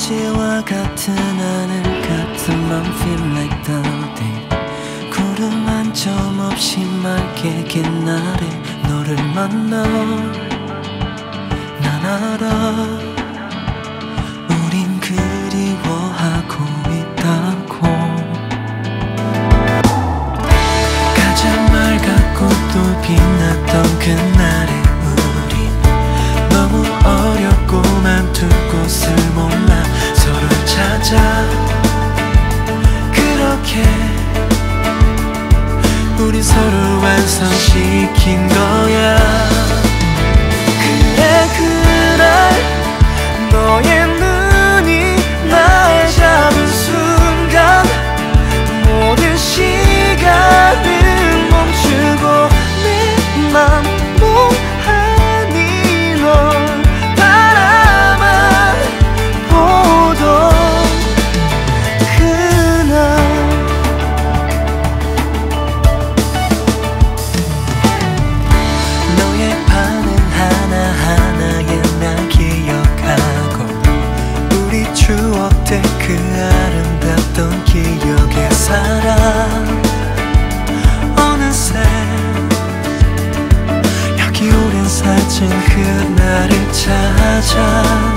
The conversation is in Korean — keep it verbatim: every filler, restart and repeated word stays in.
어제와 같은 하늘 같은 맘 feel like the day. 구름 한 점 없이 맑게 긴 날에 너를 만나 난 알아 우린 그리워하고 있다고. 가장 맑았고 또 빛났던 그날의 우린 너무 어렵고만 두 곳을 몰라 서로를 찾아 그렇게 우리 서로 완성시킨 거야. 그래 그날 너의 눈이 날 잡은 순간 모든 시간은 멈추고 내 맘 몽하니 널 바라만 보던 그날. 너의 반응 하나하나에 난 기억하고 우리 추억들 그 아름답던 기억에 살아. 어느새 여기 오랜 사진 그날을 찾아